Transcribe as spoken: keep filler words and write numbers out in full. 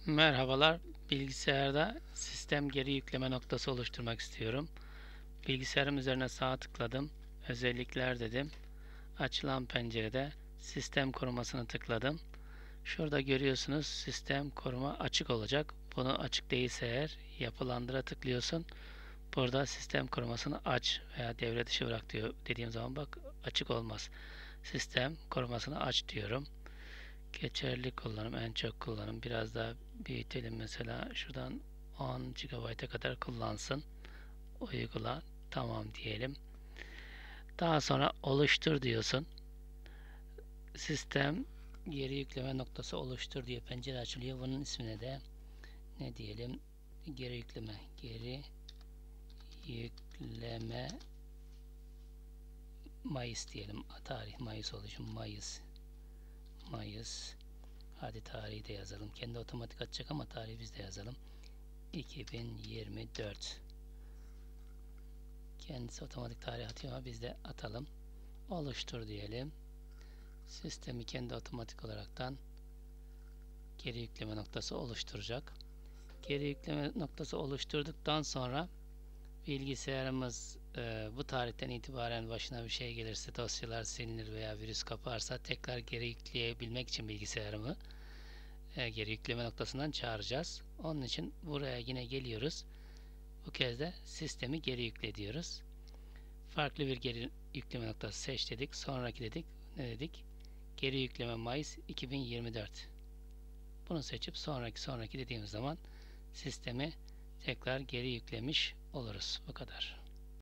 Merhabalar. Bilgisayarda sistem geri yükleme noktası oluşturmak istiyorum. Bilgisayarım üzerine sağ tıkladım. Özellikler dedim. Açılan pencerede sistem korumasını tıkladım. Şurada görüyorsunuz sistem koruma açık olacak. Bunu açık değilse eğer yapılandıra tıklıyorsun. Burada sistem korumasını aç veya devre dışı bırak diyor. Dediğim zaman bak açık olmaz. Sistem korumasını aç diyorum. Geçerli kullanım, en çok kullanım. Biraz daha büyütelim, mesela şuradan on gigabayta kadar kullansın. Uygula, tamam diyelim. Daha sonra oluştur diyorsun. Sistem geri yükleme noktası oluştur diye pencere açılıyor. Bunun ismine de ne diyelim? Geri yükleme, geri yükleme Mayıs diyelim. Tarih Mayıs oluşum, Mayıs Mayıs. Hadi tarihi de yazalım. Kendi otomatik atacak ama tarihi biz de yazalım. iki bin yirmi dört. Kendisi otomatik tarih atıyor ama biz de atalım. Oluştur diyelim. Sistemi kendi otomatik olaraktan geri yükleme noktası oluşturacak. Geri yükleme noktası oluşturduktan sonra bilgisayarımız e, bu tarihten itibaren başına bir şey gelirse, dosyalar silinir veya virüs kaparsa tekrar geri yükleyebilmek için bilgisayarımı e, geri yükleme noktasından çağıracağız. Onun için buraya yine geliyoruz. Bu kez de sistemi geri yükle diyoruz. Farklı bir geri yükleme noktası seç dedik. Sonraki dedik. Ne dedik? Geri yükleme Mayıs iki bin yirmi dört. Bunu seçip sonraki sonraki dediğimiz zaman sistemi tekrar geri yüklemiş oluruz. Bu kadar.